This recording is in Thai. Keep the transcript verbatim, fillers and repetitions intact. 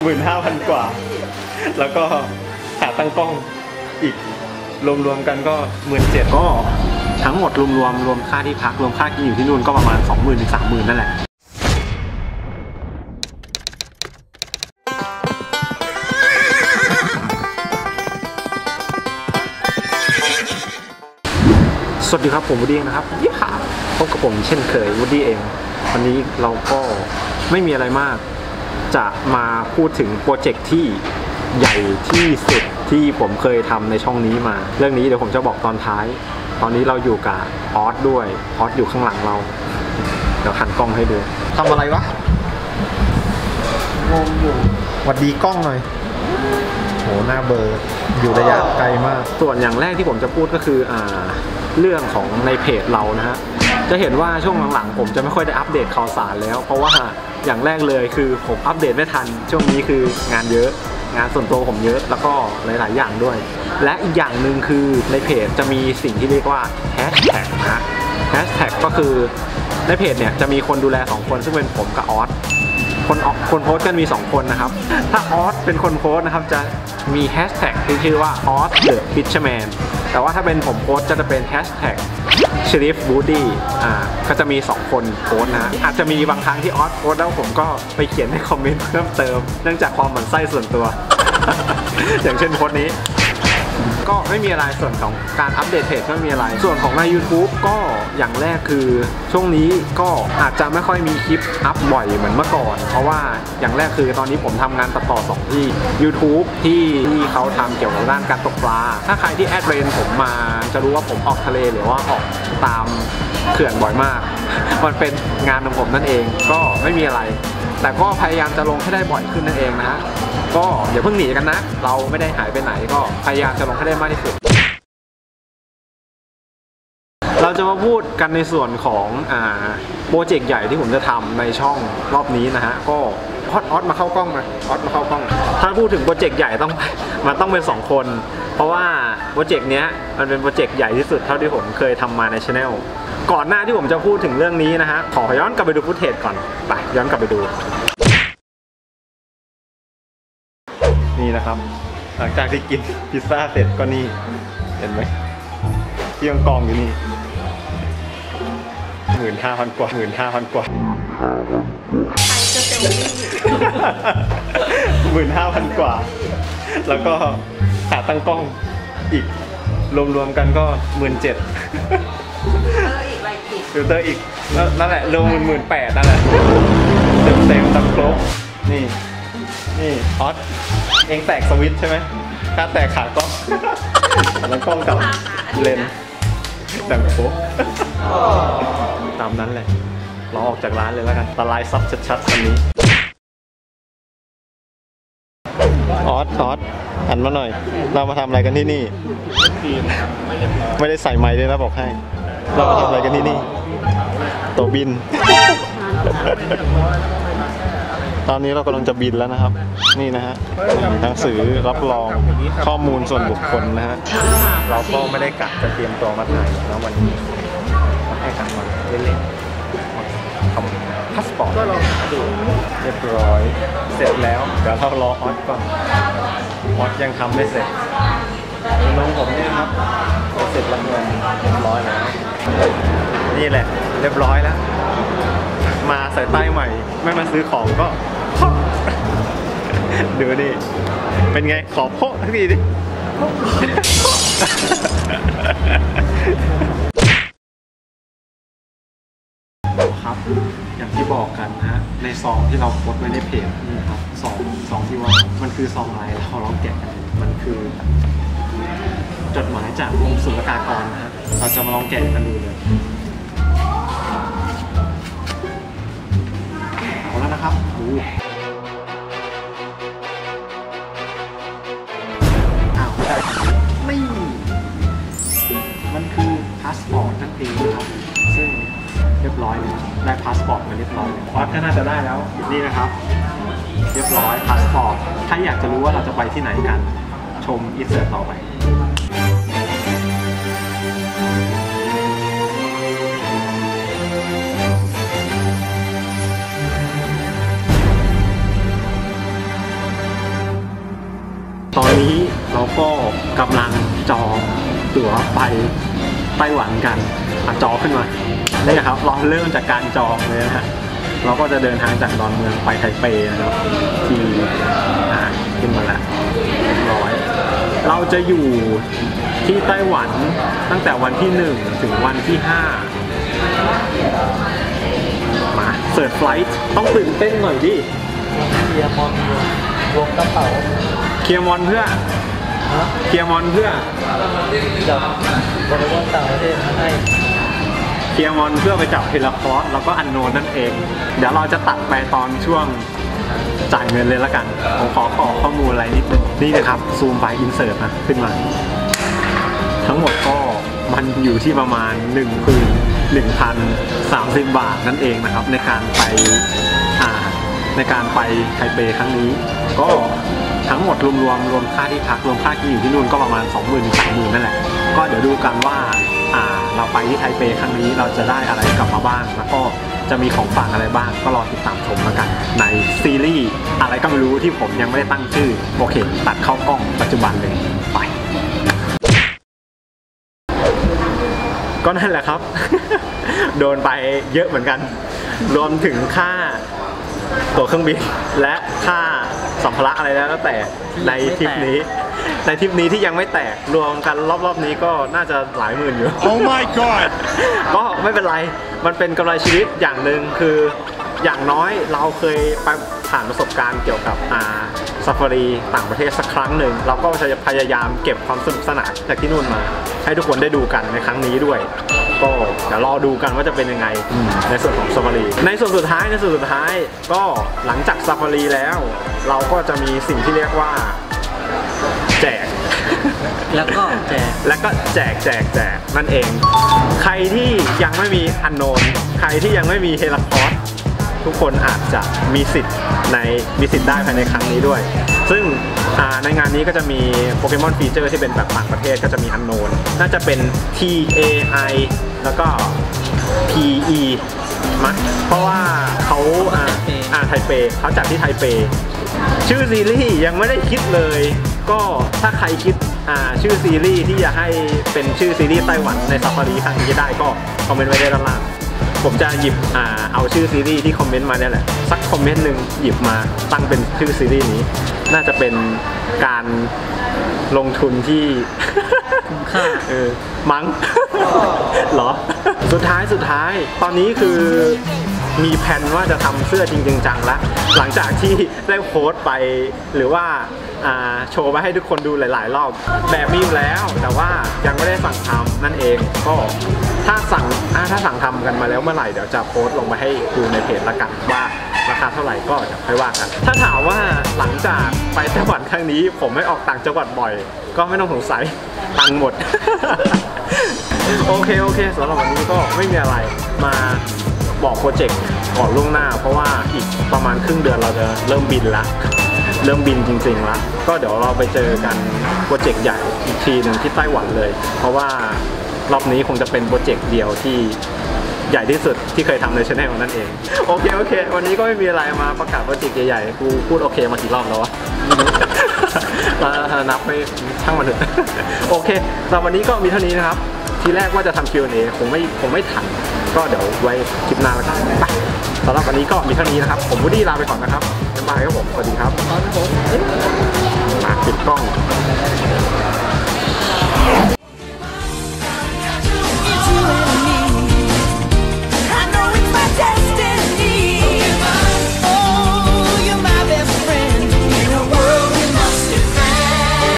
หมื่นห้าพันกว่าแล้วก็ขาตั้งกล้องอีกรวมๆกันก็หมื่นเจ็ดก็ทั้งหมดรวมรวมรวมค่าที่พักรวมค่ากินอยู่ที่นู่นก็ประมาณ สองหมื่น ถึง สามหมื่น นั่นแหละสวัสดีครับผมวูดดี้นะครับยี่ห้าพบกับผมเช่นเคยวูดดี้เองวันนี้เราก็ไม่มีอะไรมากจะมาพูดถึงโปรเจกต์ที่ใหญ่ที่สุดที่ผมเคยทำในช่องนี้มาเรื่องนี้เดี๋ยวผมจะบอกตอนท้ายตอนนี้เราอยู่กับออสด้วยออสอยู่ข้างหลังเราเดี๋ยวหันกล้องให้ดูทำอะไรวะงงอยู่หวัดดีกล้องหน่อยโหหน้าเบอร์อยู่ระยะไกลมากส่วนอย่างแรกที่ผมจะพูดก็คืออ่าเรื่องของในเพจเรานะฮะจะเห็นว่าช่วงหลังๆผมจะไม่ค่อยได้อัปเดตข่าวสารแล้วเพราะว่าอย่างแรกเลยคือผมอัปเดตไม่ทันช่วงนี้คืองานเยอะงานส่วนตัวผมเยอะแล้วก็หลายๆอย่างด้วยและอีกอย่างหนึ่งคือในเพจจะมีสิ่งที่เรียกว่าแฮชแท็กนะแฮชแท็กก็คือในเพจเนี่ยจะมีคนดูแลสองคนซึ่งเป็นผมกับออสคนออกคนโพสต์กันมีสองคนนะครับถ้าออสเป็นคนโพสต์นะครับจะมีแฮชแท็กที่ชื่อว่าออสเดอะฟิชเชอร์แมนแต่ว่าถ้าเป็นผมโพสต์จะเป็นแฮชแท็กชริฟวูดดี้อ่าก็จะมีสองคนโพสต์นะอาจจะมีบางครั้งที่ออสโพสต์แล้วผมก็ไปเขียนในคอมเมนต์เพิ่มเติมเนื่องจากความหมั่นไส้ส่วนตัว อย่างเช่นโพสต์นี้ก็ไม่มีอะไรส่วนของการอัปเดตเพจไม่มีอะไรส่วนของใน YouTube ก็อย่างแรกคือช่วงนี้ก็อาจจะไม่ค่อยมีคลิปอัพบ่อยเหมือนเมื่อก่อนเพราะว่าอย่างแรกคือตอนนี้ผมทำงานตัดต่อสองที่ YouTube ที่ที่เขาทำเกี่ยวกับด้านการตกปลาถ้าใครที่แอดเรนผมมาจะรู้ว่าผมออกทะเลหรือว่าออกตามเขื่อนบ่อยมากมันเป็นงานของผมนั่นเองก็ไม่มีอะไรแต่ก็พยายามจะลงให้ได้บ่อยขึ้นนั่นเองนะฮะก็อย่าเพิ่งหนีกันนะเราไม่ได้หายไปไหนก็พยายามจะลงให้ได้มากที่สุดเราจะมาพูดกันในส่วนของอ่าโปรเจกต์ใหญ่ที่ผมจะทำในช่องรอบนี้นะฮะก็ออสออสมาเข้ากล้องมาออสมาเข้ากล้องถ้าพูดถึงโปรเจกต์ใหญ่ต้องมันต้องเป็นสองคนเพราะว่าโปรเจกต์เนี้ยมันเป็นโปรเจกต์ใหญ่ที่สุดเท่าที่ผมเคยทำมาในช anel ก่อนหน้าที่ผมจะพูดถึงเรื่องนี้นะฮะขอย้อนกลับไปดูฟุตเทจก่อนไปย้อนกลับไปดูนี่นะครับหลังจากที่กินพิซซ่าเสร็จก็นี่เห็นไหมที่กองอยู่นี่หมื่นห้าพันกว่าหมื่นห้าพันกว่าหมื่นห้าพันกว่าแล้วก็ขาตั้งกล้องอีกรวมๆกันก็หมื่นเจ็ดฟิลเตอร์อีกนั่นแหละรวมหมื่นแปดนั่นแหละเต็มเต็มตั้งครบนี่นี่ออสเองแตกสวิตช์ใช่ไหมถ้าแตกขากล้องแล้วกล้องกับเลนแต่งโป๊ะตามนั้นเลยเราออกจากร้านเลยแล้วกันตะไลซับชัดๆคันนี้ออสออสหันมาหน่อยเรามาทำอะไรกันที่นี่ไม่ได้ใส่ไม้ด้วยนะบอกให้เรามาทำอะไรกันที่นี่ตัวบินตอนนี้เรากำลังจะบินแล้วนะครับนี่นะฮะหนังสือรับรองข้อมูลส่วนบุคคลนะฮะเราก็ไม่ได้กะจะเตรียมตัวมาถ่ายแล้ววันนี้ให้กะมาเล่นๆทำพาสปอร์ตก็ลองดูเรียบร้อยเสร็จแล้วเดี๋ยวเรารอออสก่อนออสยังทำไม่เสร็จน้องผมเนี่ยครับเสร็จแล้วเงินเรียบร้อยแล้วนี่แหละเรียบร้อยแล้วมาใส่ใต้ใหม่ไม่มาซื้อของก็ดูดิเป็นไงขอโพะทักทีดิครับอย่างที่บอกกันนะฮะในซองที่เราโพสไว้ในเพจนี่ครับซองซองที่ว่ามันคือซองอะไรเราลองแกะกันมันคือจดหมายจากกรมศุลกากรนะฮะเราจะมาลองแกะกันดูเลยเอาแล้วนะครับดูอ้าวได้ไม่มันคือพาสปอร์ตนั่นเองนะครับซึ่งเรียบร้อยเลยได้พาสปอร์ตมาเรียบร้อยออสก็น่าจะได้แล้วนี่นะครับเรียบร้อยพาสปอร์ตถ้าอยากจะรู้ว่าเราจะไปที่ไหนกันชมอินเสิร์ตต่อไปตอนนี้เราก็กำลังจองตั๋วไปไต้หวันกันจองขึ้นมานี่ครับเราเริ่มจากการจองเลยนะฮะเราก็จะเดินทางจากดอนเมืองไปไทเปนะครับที่อ่าขึ้นมาแล้วร้อยเราจะอยู่ที่ไต้หวันตั้งแต่วันที่หนึ่งถึงวันที่ห้ามาเสิร์ชไฟล์ต้องตื่นเต้นหน่อยดิเคลียร์มอนรวมกระเป๋าเคลียร์มอนเพื่อเคลียร์มอนเพื่อจับบริวารต่างประเทศมาให้เคลียร์มอนเพื่อไปจับเทเลพอร์ตแล้วก็อันโนนนั่นเองเดี๋ยวเราจะตัดไปตอนช่วงจ่ายเงินเลยละกันผมขอขอข้อมูลอะไรนิดนึงนี่นะครับซูมไปอินเสิร์ตนะขึ้นมาทั้งหมดก็มันอยู่ที่ประมาณหนึ่งคืนหนึ่งพันสามสิบบาทนั่นเองนะครับในการไปอ่าในการไปไทเปครั้งนี้ก็ทั้งหมดรวมรวมรวมค่าที่พักรวมค่าที่อยู่ที่นู่นก็ประมาณ สองหมื่น ถึง สามหมื่น นั่นแหละก็เดี๋ยวดูกันว่าอ่าเราไปที่ไทเปครั้งนี้เราจะได้อะไรกลับมาบ้างแล้วก็จะมีของฝากอะไรบ้างก็รอติดตามชมแล้วกันในซีรีส์อะไรก็ไม่รู้ที่ผมยังไม่ได้ตั้งชื่อโอเคตัดเข้ากล้องปัจจุบันเลยไปก็นั่นแหละครับ โดนไปเยอะเหมือนกันรวมถึงค่าตั๋วเครื่องบินและค่าสัมภาระอะไรแล้วแต่ในทริปนี้ในทริปนี้ที่ยังไม่แตกรวมกันรอบๆนี้ก็น่าจะหลายหมื่นอยู่ Oh my god ก็ไม่เป็นไรมันเป็นกำไรชีวิตอย่างหนึ่งคืออย่างน้อยเราเคยไปผ่านประสบการณ์เกี่ยวกับอ่าซาฟารีต่างประเทศสักครั้งหนึ่งเราก็จะพยายามเก็บความสนุกสนานจากที่นู่นมาให้ทุกคนได้ดูกันในครั้งนี้ด้วยก็เดี๋ยวรอดูกันว่าจะเป็นยังไงในส่วนของซาฟารีในส่วนสุดท้ายในส่วนสุดท้ายก็หลังจากซาฟารีแล้วเราก็จะมีสิ่งที่เรียกว่าแจกแล้วก็แจกแล้วก็แจกแจกแจกนั่นเองใครที่ยังไม่มีอันโนนใครที่ยังไม่มีเฮลคอร์สทุกคนอาจจะมีสิทธิ์ในมีสิทธิ์ได้ภายในครั้งนี้ด้วยซึ่งในงานนี้ก็จะมีโปเกมอนฟีเจอร์ที่เป็นแบบต่างประเทศก็จะมีอันโนนน่าจะเป็น ที เอ ไอ แล้วก็ พี อี มั้งเพราะว่าเขาอ่าอ่าไทเปเขาจัดที่ไทเปชื่อซีรีส์ยังไม่ได้คิดเลยก็ถ้าใครคิดอ่าชื่อซีรีส์ที่จะให้เป็นชื่อซีรีส์ไต้หวันในซาฟารีครั้งนี้ได้ก็คอมเมนต์ไว้ได้ด้านล่างผมจะหยิบอ่าเอาชื่อซีรีส์ที่คอมเมนต์มาเนี่ยแหละสักคอมเมนต์หนึ่งหยิบมาตั้งเป็นชื่อซีรีส์นี้น่าจะเป็นการลงทุนที่คุ้มค่าเออมั้งเหรอสุดท้ายสุดท้ายตอนนี้คือมีแผนว่าจะทำเสื้อจริงๆจังแล้วหลังจากที่ได้โพสต์ไปหรือว่าโชว์ไปให้ทุกคนดูหลายๆรอบแบบมีอยู่แล้วแต่ว่ายังไม่ได้สั่งทำนั่นเองก็ถ้าสั่งถ้าสั่งทำกันมาแล้วเมื่อไหร่เดี๋ยวจะโพสต์ลงไปให้ดูในเพจละกันว่าราคาเท่าไหร่ก็จะค่อยว่ากันถ้าถามว่าหลังจากไปไต้หวันครั้งนี้ผมไม่ออกต่างจังหวัดบ่อยก็ไม่ต้องสงสัยตังค์หมด โอเคโอเคสำหรับวันนี้ก็ไม่มีอะไรมาบอกโปรเจกต์ก่อนล่วงหน้าเพราะว่าอีกประมาณครึ่งเดือนเราจะเริ่มบินละเริ่มบินจริงๆแล้วก็เดี๋ยวเราไปเจอกันโปรเจกต์ใหญ่อีกทีหนึ่งที่ไต้หวันเลยเพราะว่ารอบนี้คงจะเป็นโปรเจกต์เดียวที่ใหญ่ที่สุดที่เคยทำในช่องของนั่นเองโอเคโอเควันนี้ก็ไม่มีอะไรมาประกาศโปรเจกต์ใหญ่ๆกูพูดโอเคมากี่รอบแล้ววะนับไม่ช่างมันเถอะโอเคสำหรับวันนี้ก็มีเท่านี้นะครับทีแรกว่าจะทำ คิว แอนด์ เอ คงไม่คงไม่ทันก็เดี๋ยวไว้คลิปหน้าแล้วกันไปสำหรับวันนี้ก็มีเท่านี้นะครับผมวูดดี้ลาไปก่อนนะครับบ๊ายบายครับผมสวัสดีครับมาปิดกล้อง